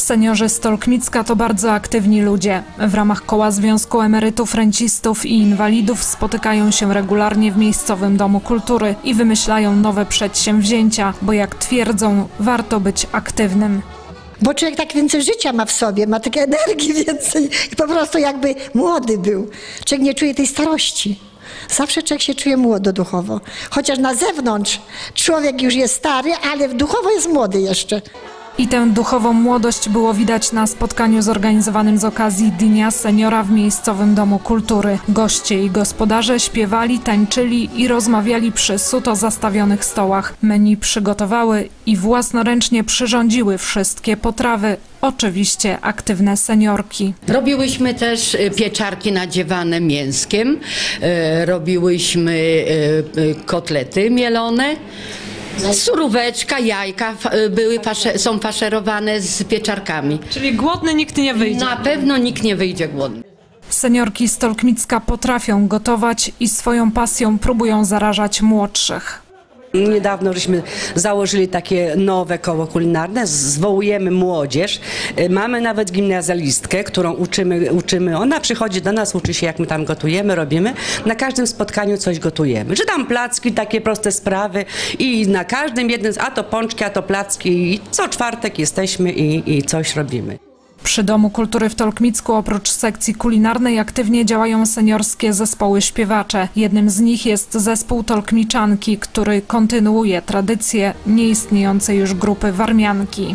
Seniorzy z Tolkmicka to bardzo aktywni ludzie. W ramach koła Związku Emerytów, Rencistów i Inwalidów spotykają się regularnie w miejscowym Domu Kultury i wymyślają nowe przedsięwzięcia, bo jak twierdzą, warto być aktywnym. Bo człowiek tak więcej życia ma w sobie, ma takiej energii więcej i po prostu jakby młody był. Człowiek nie czuje tej starości. Zawsze człowiek się czuje młodo duchowo. Chociaż na zewnątrz człowiek już jest stary, ale duchowo jest młody jeszcze. I tę duchową młodość było widać na spotkaniu zorganizowanym z okazji Dnia Seniora w miejscowym Domu Kultury. Goście i gospodarze śpiewali, tańczyli i rozmawiali przy suto zastawionych stołach. Menu przygotowały i własnoręcznie przyrządziły wszystkie potrawy. Oczywiście aktywne seniorki. Robiłyśmy też pieczarki nadziewane mięskiem, robiłyśmy kotlety mielone. Suróweczka, jajka są faszerowane z pieczarkami. Czyli głodny nikt nie wyjdzie? Na pewno nikt nie wyjdzie głodny. Seniorki z Tolkmicka potrafią gotować i swoją pasją próbują zarażać młodszych. Niedawno żeśmy założyli takie nowe koło kulinarne, zwołujemy młodzież. Mamy nawet gimnazjalistkę, którą uczymy. Ona przychodzi do nas, uczy się, jak my tam gotujemy, robimy. Na każdym spotkaniu coś gotujemy. Czy tam placki, takie proste sprawy i na każdym jednym, a to pączki, a to placki i co czwartek jesteśmy i coś robimy. Przy Domu Kultury w Tolkmicku oprócz sekcji kulinarnej aktywnie działają seniorskie zespoły śpiewacze. Jednym z nich jest zespół Tolkmiczanki, który kontynuuje tradycję nieistniejącej już grupy Warmianki.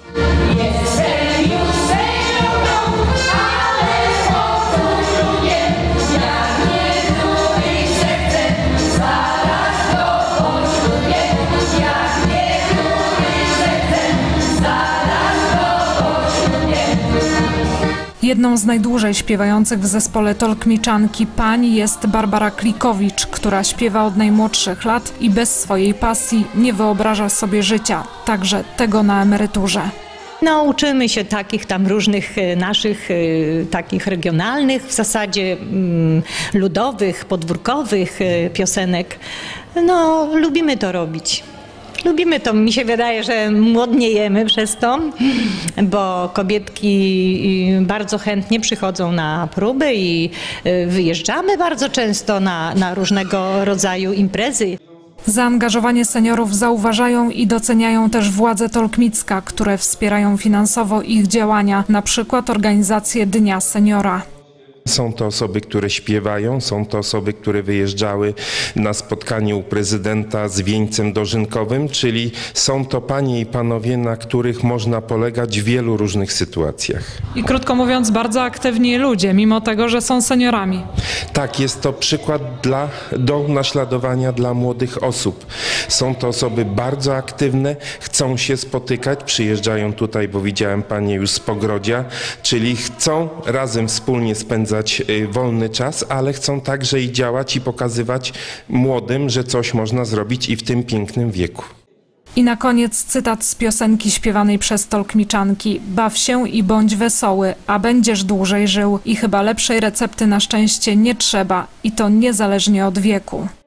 Jedną z najdłużej śpiewających w zespole Tolkmiczanki pań jest Barbara Klikowicz, która śpiewa od najmłodszych lat i bez swojej pasji nie wyobraża sobie życia, także tego na emeryturze. No, uczymy się takich tam różnych naszych, takich regionalnych, w zasadzie ludowych, podwórkowych piosenek. No, lubimy to robić. Lubimy to. Mi się wydaje, że młodniejemy przez to, bo kobietki bardzo chętnie przychodzą na próby i wyjeżdżamy bardzo często na różnego rodzaju imprezy. Zaangażowanie seniorów zauważają i doceniają też władze Tolkmicka, które wspierają finansowo ich działania, na przykład organizację Dnia Seniora. Są to osoby, które śpiewają, są to osoby, które wyjeżdżały na spotkanie u prezydenta z wieńcem dożynkowym, czyli są to panie i panowie, na których można polegać w wielu różnych sytuacjach. I krótko mówiąc, bardzo aktywni ludzie, mimo tego, że są seniorami. Tak, jest to przykład do naśladowania dla młodych osób. Są to osoby bardzo aktywne, chcą się spotykać, przyjeżdżają tutaj, bo widziałem panie już z Pogrodzia, czyli chcą razem wspólnie spędzać wolny czas, ale chcą także i działać i pokazywać młodym, że coś można zrobić i w tym pięknym wieku. I na koniec cytat z piosenki śpiewanej przez Tolkmiczanki. Baw się i bądź wesoły, a będziesz dłużej żył. I chyba lepszej recepty na szczęście nie trzeba. I to niezależnie od wieku.